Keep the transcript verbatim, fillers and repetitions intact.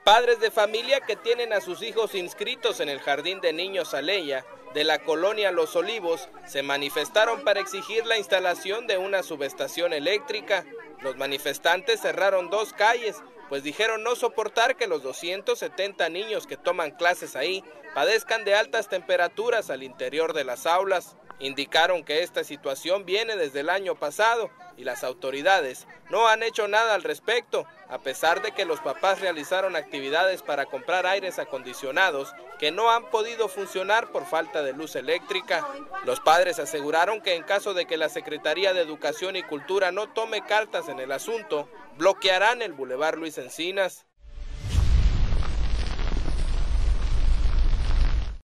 Padres de familia que tienen a sus hijos inscritos en el Jardín de Niños Aleya de la colonia Los Olivos se manifestaron para exigir la instalación de una subestación eléctrica. Los manifestantes cerraron dos calles, pues dijeron no soportar que los doscientos setenta niños que toman clases ahí padezcan de altas temperaturas al interior de las aulas. Indicaron que esta situación viene desde el año pasado y las autoridades no han hecho nada al respecto, a pesar de que los papás realizaron actividades para comprar aires acondicionados que no han podido funcionar por falta de luz eléctrica. Los padres aseguraron que en caso de que la Secretaría de Educación y Cultura no tome cartas en el asunto, bloquearán el Boulevard Luis Encinas.